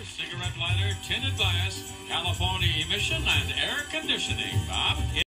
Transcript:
cigarette lighter, tinted glass, California emission, and air conditioning. Bob?